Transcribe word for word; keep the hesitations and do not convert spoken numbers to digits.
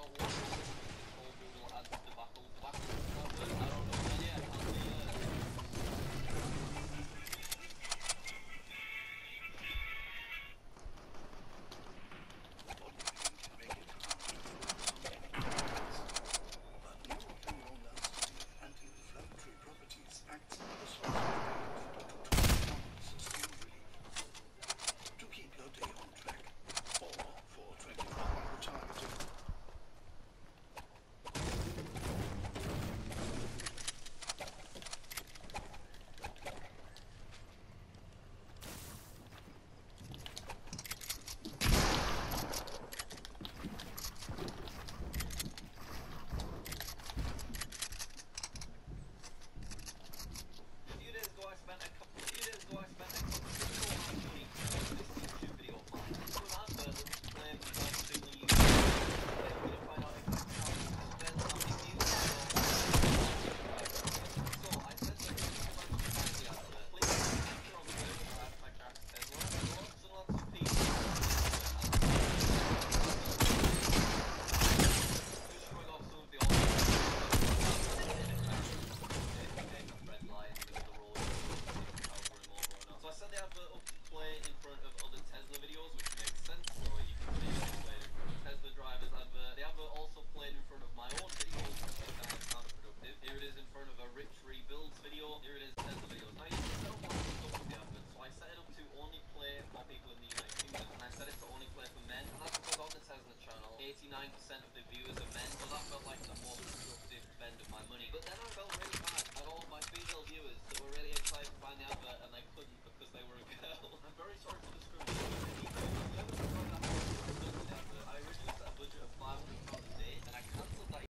eighty-nine percent of the viewers are men, so that felt like the more productive spend of my money. But then I felt really bad at all of my female viewers that were really excited to find the advert and they couldn't because they were a girl. I'm very sorry for the